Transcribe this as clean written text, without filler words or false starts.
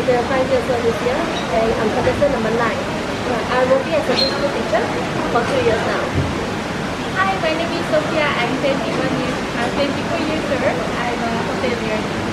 5 years old this year, and I'm contestant number 9. I'm working as a preschool teacher for 2 years now. Hi, my name is Sophia. I'm 24 years old. I'm a hotelier.